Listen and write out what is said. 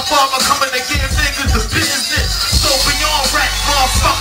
Godfather coming to give niggas the business. So beyond rap, motherfucker.